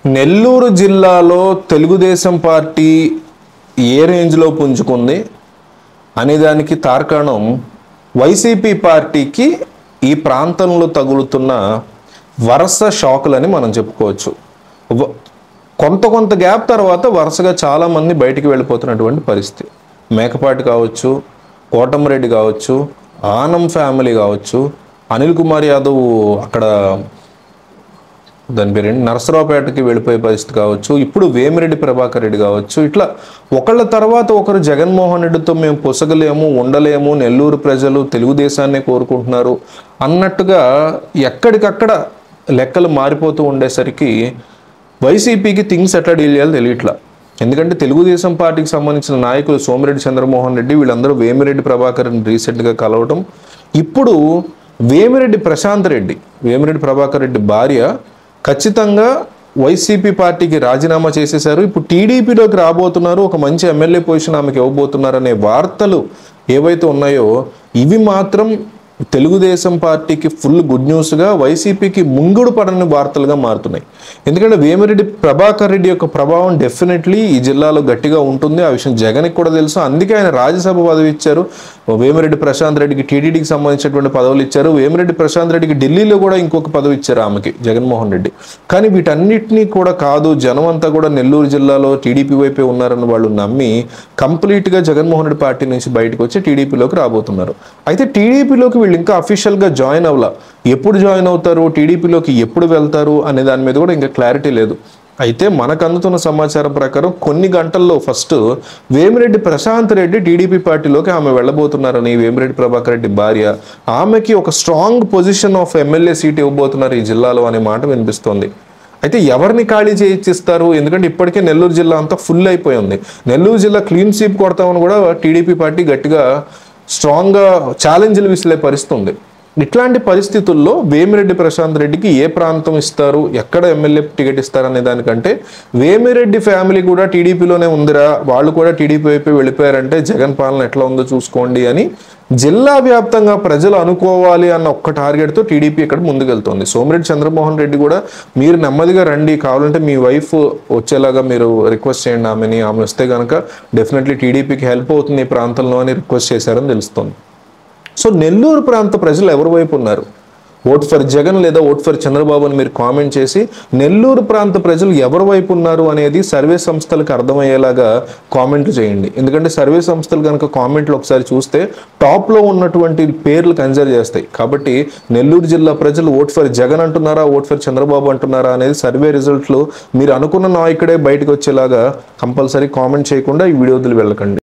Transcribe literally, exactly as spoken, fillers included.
నెల్లూరు జిల్లాలో తెలుగుదేశం పార్టీ ఏ రేంజ్లో పుంజుకుంది అనేదానికి తార్కాణం వైసీపీ పార్టీకి ఈ ప్రాంతంలో తగులుతున్న వరుస షాకులని మనం చెప్పుకోవచ్చు. కొంత కొంత గ్యాప్ తర్వాత వరుసగా చాలామంది బయటికి వెళ్ళిపోతున్నటువంటి పరిస్థితి. మేకపాటి కావచ్చు, కోటమిరెడ్డి కావచ్చు, ఆనం ఫ్యామిలీ కావచ్చు, అనిల్ కుమార్ యాదవ్ అక్కడ దాని పేరేంటి నరసరావుపేటకి వెళ్ళిపోయే పరిస్థితి కావచ్చు, ఇప్పుడు వేమిరెడ్డి ప్రభాకర్ రెడ్డి కావచ్చు. ఇట్లా ఒకళ్ళ తర్వాత ఒకరు జగన్మోహన్ రెడ్డితో మేము పొసగలేము, ఉండలేము, నెల్లూరు ప్రజలు తెలుగుదేశాన్నే కోరుకుంటున్నారు అన్నట్టుగా ఎక్కడికక్కడ లెక్కలు మారిపోతూ ఉండేసరికి వైసీపీకి థింగ్స్ ఎట్లా డీల్ చేయాలో తెలియట్లా. ఎందుకంటే తెలుగుదేశం పార్టీకి సంబంధించిన నాయకులు సోమిరెడ్డి చంద్రమోహన్ రెడ్డి వీళ్ళందరూ వేమిరెడ్డి ప్రభాకర్ని రీసెంట్గా కలవటం, ఇప్పుడు వేమిరెడ్డి ప్రశాంత్ రెడ్డి వేమిరెడ్డి ప్రభాకర్ రెడ్డి భార్య ఖచ్చితంగా వైసీపీ పార్టీకి రాజీనామా చేసేశారు, ఇప్పుడు టీడీపీలోకి రాబోతున్నారు, ఒక మంచి ఎమ్మెల్యే పొజిషన్ ఆమెకి ఇవ్వబోతున్నారు అనే వార్తలు ఏవైతే ఉన్నాయో ఇవి మాత్రం తెలుగుదేశం పార్టీకి ఫుల్ గుడ్ న్యూస్గా, వైసీపీకి ముంగుడు పడని వార్తలుగా మారుతున్నాయి. ఎందుకంటే వేమిరెడ్డి ప్రభాకర్ రెడ్డి యొక్క ప్రభావం డెఫినెట్లీ ఈ జిల్లాలో గట్టిగా ఉంటుంది. ఆ విషయం జగన్కి కూడా తెలుసు. అందుకే ఆయన రాజ్యసభ పదవి ఇచ్చారు. వేమిరెడ్డి ప్రశాంత్ రెడ్డికి టీడీడీకి సంబంధించినటువంటి పదవులు ఇచ్చారు. వేమిరెడ్డి ప్రశాంత్ రెడ్డికి ఢిల్లీలో కూడా ఇంకొక పదవి ఇచ్చారు ఆమెకి జగన్మోహన్ రెడ్డి. కానీ వీటన్నిటినీ కూడా కాదు, జనం అంతా కూడా నెల్లూరు జిల్లాలో టీడీపీ వైపే ఉన్నారని వాళ్ళు నమ్మి కంప్లీట్గా జగన్మోహన్ రెడ్డి పార్టీ నుంచి బయటకు వచ్చి టీడీపీలోకి రాబోతున్నారు. అయితే టీడీపీలోకి వీళ్ళు ఇంకా అఫీషియల్గా జాయిన్ అవ్వాల, ఎప్పుడు జాయిన్ అవుతారు, టీడీపీలోకి ఎప్పుడు వెళ్తారు అనే దాని మీద కూడా ఇంకా క్లారిటీ లేదు. అయితే మనకు అందుతున్న సమాచారం ప్రకారం కొన్ని గంటల్లో ఫస్ట్ వేమిరెడ్డి ప్రశాంత్ రెడ్డి టీడీపీ పార్టీలోకి ఆమె వెళ్ళబోతున్నారని, వేమిరెడ్డి ప్రభాకర్ రెడ్డి భార్య ఆమెకి ఒక strong position of MLA seat ఇవ్వబోతున్నారు ఈ జిల్లాలో అనే మాట వినిపిస్తోంది. అయితే ఎవరిని ఖాళీ చేయించిస్తారు? ఎందుకంటే ఇప్పటికే నెల్లూరు జిల్లా అంతా ఫుల్ అయిపోయింది. నెల్లూరు జిల్లా క్లీన్ స్వీప్ కొడతామని కూడా టీడీపీ పార్టీ గట్టిగా స్ట్రాంగ్గా ఛాలెంజ్లు విసిలే పరిస్థితి ఉంది. ఇట్లాంటి పరిస్థితుల్లో వేమిరెడ్డి ప్రశాంత్ రెడ్డికి ఏ ప్రాంతం ఇస్తారు, ఎక్కడ ఎమ్మెల్యే టికెట్ ఇస్తారు అనే దానికంటే వేమిరెడ్డి ఫ్యామిలీ కూడా టీడీపీలోనే ఉందిరా, వాళ్ళు కూడా టీడీపీ వైపు వెళ్ళిపోయారంటే జగన్ పాలన ఎట్లా ఉందో చూసుకోండి అని జిల్లా వ్యాప్తంగా ప్రజలు అనుకోవాలి అన్న ఒక్క టార్గెట్తో టీడీపీ ఇక్కడ ముందుకెళ్తుంది. సోమిరెడ్డి చంద్రమోహన్ రెడ్డి కూడా మీరు నెమ్మదిగా రండి, కావాలంటే మీ వైఫ్ వచ్చేలాగా మీరు రిక్వెస్ట్ చేయండి ఆమెని, ఆమె వస్తే కనుక డెఫినెట్లీ టీడీపీకి హెల్ప్ అవుతుంది ఈ ప్రాంతంలో అని రిక్వెస్ట్ చేశారని తెలుస్తుంది. సో నెల్లూరు ప్రాంత ప్రజలు ఎవరి వైపు ఉన్నారు? ఓట్ ఫర్ జగన్ లేదా ఓట్ ఫర్ చంద్రబాబు అని మీరు కామెంట్ చేసి నెల్లూరు ప్రాంత ప్రజలు ఎవరి వైపు ఉన్నారు అనేది సర్వే సంస్థలకు అర్థమయ్యేలాగా కామెంట్లు చేయండి. ఎందుకంటే సర్వే సంస్థలు కనుక కామెంట్లు ఒకసారి చూస్తే టాప్లో ఉన్నటువంటి పేర్లు కన్సిడర్ చేస్తాయి. కాబట్టి నెల్లూరు జిల్లా ప్రజలు ఓట్ ఫర్ జగన్ అంటున్నారా, ఓట్ ఫర్ చంద్రబాబు అంటున్నారా అనేది సర్వే రిజల్ట్లు మీరు అనుకున్న నాయకుడే బయటకు వచ్చేలాగా కంపల్సరీ కామెంట్ చేయకుండా ఈ వీడియో వదిలి వెళ్ళకండి.